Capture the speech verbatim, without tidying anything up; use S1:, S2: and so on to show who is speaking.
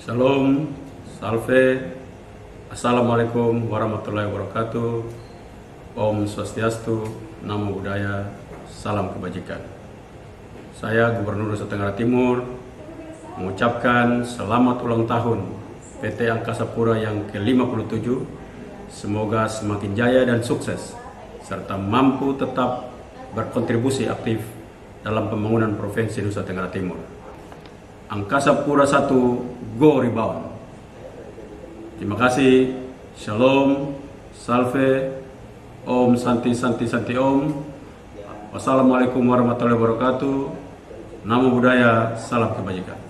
S1: Shalom, salve, assalamualaikum warahmatullahi wabarakatuh. Om Swastiastu, Namo Buddhaya, salam kebajikan. Saya Gubernur Nusa Tenggara Timur mengucapkan selamat ulang tahun P T Angkasa Pura yang ke lima puluh tujuh. Semoga semakin jaya dan sukses, serta mampu tetap berkontribusi aktif dalam pembangunan Provinsi Nusa Tenggara Timur. Angkasa Pura satu, go rebound. Terima kasih. Shalom, salve, Om Santi Santi Santi Om. Wassalamualaikum warahmatullahi wabarakatuh. Namo Buddhaya, salam kebajikan.